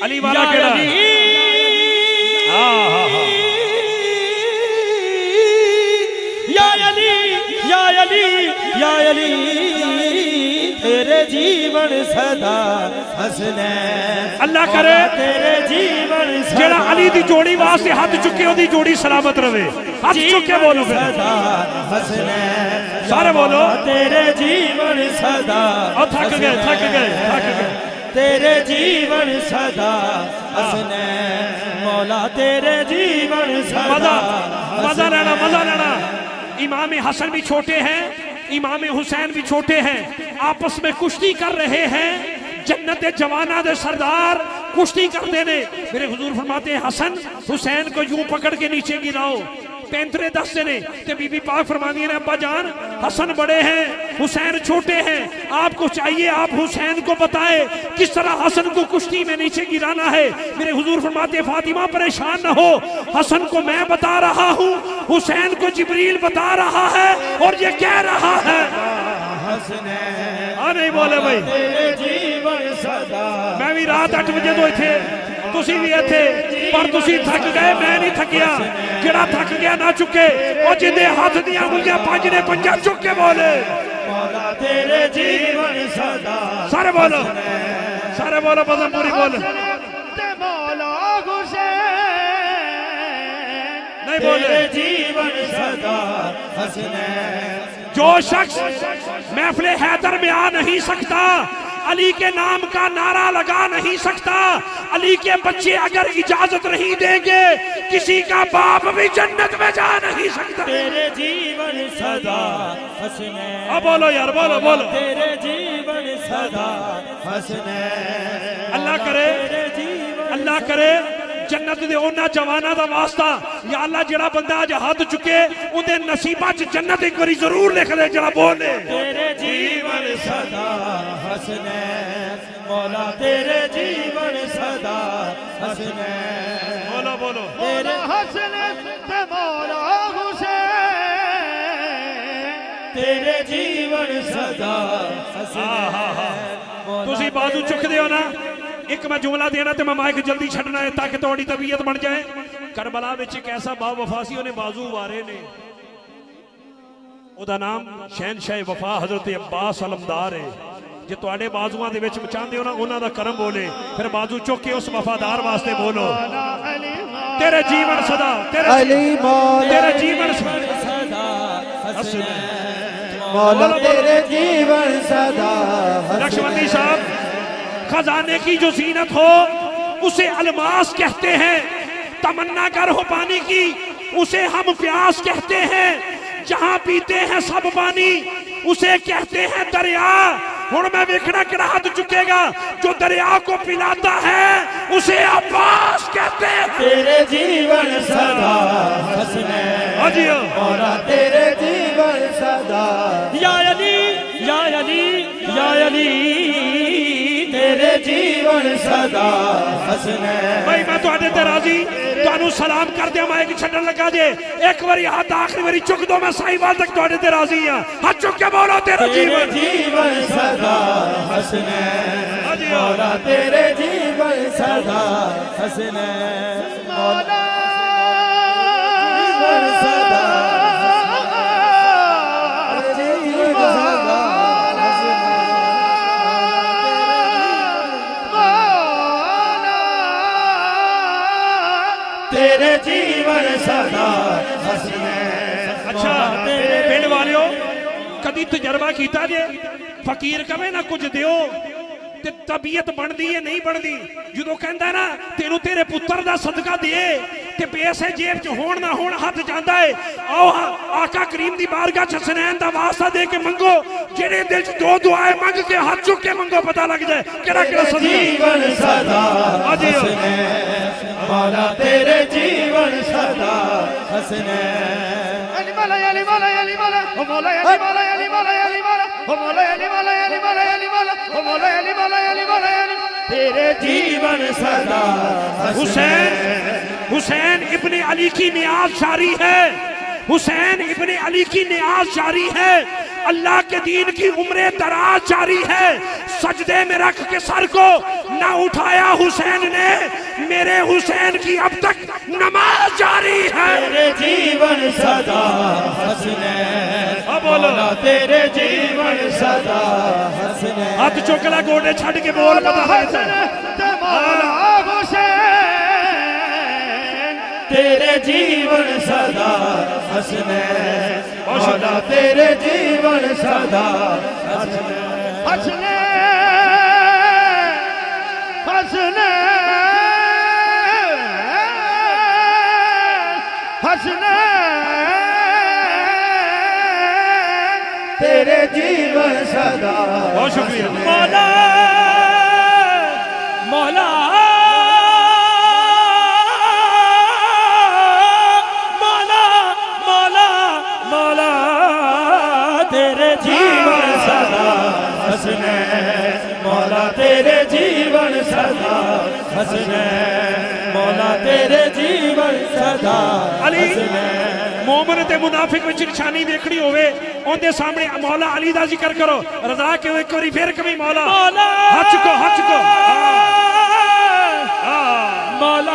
अली वाला केड़ा या अली या अली या अली तेरे जीवन सदा हसनैन। अल्लाह करे तेरे जीवन जेड़ा अली दी जोड़ी वास्ते हाथ चुके ओदी जोड़ी सलामत रहे। हाथ चुके बोलो सदा हसनैन। सारे बोलो तेरे जीवन सदा थक गए थक गए थक गए। तेरे जीवन सदा हसनैन। मौला तेरे जीवन सदा मजा लेना मजा लेना। इमाम हसन भी छोटे हैं, इमाम हुसैन भी छोटे हैं, आपस में कुश्ती कर रहे हैं। जन्नत जवाना दे सरदार कुश्ती करते ने। मेरे हुजूर फरमाते हैं हसन हुसैन को यूं पकड़ के नीचे गिराओ। पैंतरे दसते ने ते बीबी पाक फरमाती है अब्बा जान हसन बड़े हैं हुसैन छोटे हैं, आपको चाहिए आप हुसैन को बताए किस तरह हसन को कुश्ती में नीचे गिराना है। मेरे हुजूर फरमाते फातिमा परेशान न हो, हसन को मैं बता रहा हूँ, हुसैन को जिब्रील बता रहा है और ये कह रहा है नहीं बोले भाई मैं भी रात 8 बजे तो इथे तुसी भी इथे पर तुसी थक गए, मैं नहीं थकिया। जेड़ा थक गया ना चुके और जिंदे हाथ दिया मुझे पंज ने पंजा चुक के बोले तेरे जीवन सदा। सारे बोलो सारे बोलो बदन पूरी बोलो नहीं बोले जीवन सदा हसनैन। जो शख्स महफिल हैदर में आ नहीं सकता, अली के नाम का नारा लगा नहीं सकता, अली के बच्चे अगर इजाजत नहीं देंगे किसी का बाप भी जन्नत में जा नहीं सकता। तेरे जीवन सदा हसनैन। अब बोलो यार बोलो बोलो तेरे जीवन सदा हसनैन। अल्लाह करे जन्नत दे ओना जवाना दा वास्ता या अल्लाह जेड़ा बंदा अज हाथ चुके उनके नसीबा च जन्नत एक बारी जरूर लिख दे जेड़ा बोले तेरे जीवन सदा हसनैन। मौला तेरे जीवन सदा हसनैन। बोलो बोलो तेरे हसनैन ते मौला हुसैन। तेरे जीवन सदा हसनैन। तुसी बाजू चुकदे हो ना, एक मैं जुमला देना तो मैं माइक जल्दी छड़ना है ताकि थोड़ी तबीयत बन जाए। करबला विच एक ऐसा बा वफासी उन्हें बाजू वारे ने, ओदा नाम शहनशाह वफा हजरत अब्बास अलमदार है। जे तुहाडे बाजुआं दे विच चाहते हो ना उन्हां दा करम बोले फिर बाजू चुक के उस वफादार वास्ते बोलो तेरे जीवन सदा तेरे जीवन सदा हसनैन। मौला तेरे जीवन सदा नक्शबंदी साहब खजाने की जो जीनत हो उसे अलमास कहते हैं, तमन्ना कर हो पानी की उसे हम प्यास कहते हैं, जहां पीते हैं सब पानी उसे कहते हैं दरिया। हुण मैं वेखना किहड़ा हाथ चुकेगा जो दरिया को पिलाता है उसे अब्बास कहते हैं। तेरे जीवन सदा हसनैन। मौला तेरे जीवन सदा या अली या अली या अली तेरे जीवन सदा हसनैन। भाई मैं तुहाडे ते राजी तुहानू सलाम कर दिया माइक छड्डन लगा जे एक बारी हाथ आखिरी बारी चुक दो मैं साईवाल तक तुहाडे ते राजी हां। हाथ चुक के बोलो तेरा जीवन सदा हसनैन। मौला तेरे जीवन सदा हसनैन। मौला जीवन सदा तेरे जीवन सदा हसनैन। अच्छा पिंड वालियो कदी तजर्बा कीता जे फकीर कवे ना कुछ दियो ते तबीयत बनदी है नहीं बनदी। जो कहता ना तेनू तेरे पुत्र दा सदका दे ते पैसे जेब च होण ना होण हाथ जांदा है। आओ आका करीम दी बारगाह च हसनैन दा वास्ता दे के मंगो, जेड़े दिल च दो दुआएं मंग के हाथ चुक के मंगो पता लग जाए केड़ा केड़ा जीवन सदा हसनैन। मौला तेरे जीवन सदा हसनैन। अली मौला अली मौला अली मौला ओ मौला अली मौला अली मौला अली मौला ओ मौला अली मौला अली मौला अली मौला ओ मौला अली मौला अली मौला तेरे जीवन सदा हुसैन हुसैन इब्ने अली की नियाज जारी है, हुसैन इब्ने अली की नियाज जारी है, अल्लाह के दीन की उम्र दराज जारी है। सजदे में रख के सर को ना उठाया हुसैन ने, मेरे हुसैन की अब तक नमाज जारी है। तेरे जीवन सदा हसनैन, मौला तेरे जीवन सदा हसनैन। हाथ चुकला गोडे छड़ के बोल पता है तेरे जीवन सदा हसनैन, मौला तेरे जीवन सदा हसनैन। हसनैन हसनैन हसनैन तेरे जीवन सदा। बहुत शुक्रिया मौला मौला मौला मौला मौला तेरे जीवन सदा हसनैन, मौला तेरे जीवन सदा हसनैन, मौला तेरे जीवन सदा अली हसनैन। मोमिन ते मुनाफिक विच निशानी देखनी होवे ओंदे सामने मौला अली दा जिक्र करो। रजा के एक बारी फिर कभी मौला हच को मौला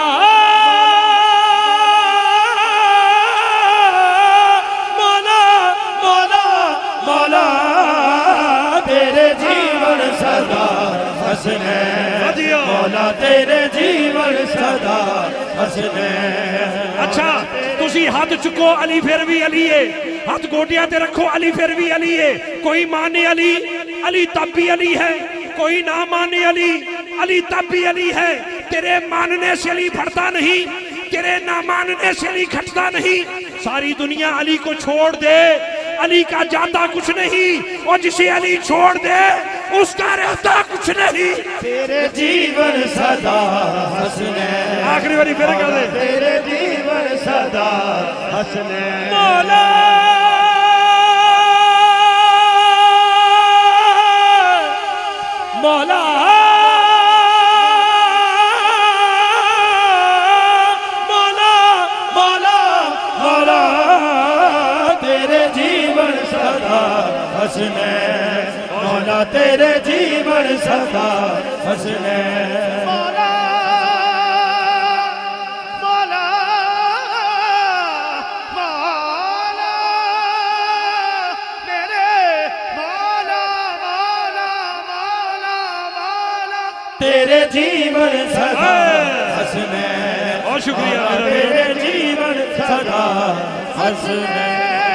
मौला मौला मौला तेरे जीवन सदा हसनैन, मौला तेरे जीवन सदा हसनैन। अच्छा तुसी हाथ चुको अली फिर भी अली है, हाथ गोटिया ते रखो अली फिर भी अली है। कोई माने अली, अली तब भी अली है, कोई ना माने अली, अली तब भी अली है। तेरे मानने से अली बढ़ता नहीं, तेरे ना मानने से अली घटता नहीं। सारी दुनिया अली को छोड़ दे, अली का जाता कुछ नहीं, और जिसे अली छोड़ दे उसका रहता कुछ नहीं। तेरे जीवन सदा हसनैन, आखिरी बारी फिर कर दे। तेरे जीवन सदा हसनैन, मौला मौला मौला मौला मौला तेरे जीवन सदा हसनैन, मौला तेरे जीवन सदा हसनैन। मौला मौला मौला मेरे मौला मौला मौला मौला तेरे जीवन सदा हसनैन। बहुत शुक्रिया तेरे जीवन सदा हसनैन।